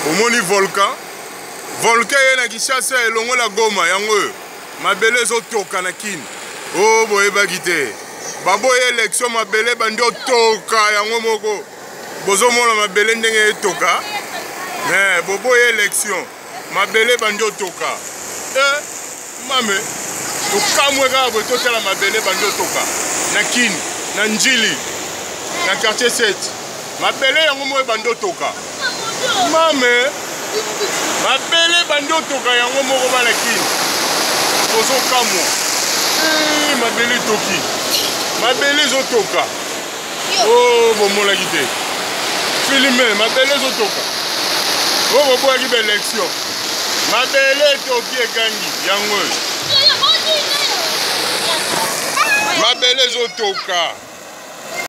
omoni volcan ye na Kinshasa elongo la Goma yango mabele ezotoka na kini o boyebaki te baboya élection mabele bandi otoka yango moko bozomona mabele ndenge etoka boboya élection mabele bandi otoka mame tokamwe kaka boye totala mabele bandi otoka na kini na njili na quartier 7 mabele yango moko bandi otoka mame mabele bandi otoka yango moko bana kini tozokamwa mabele etoki mabele ezotoka o bomonaki te filme mabele ezotoka o boboyaki baélection mabele etoki ekangi yango mabele ezotoka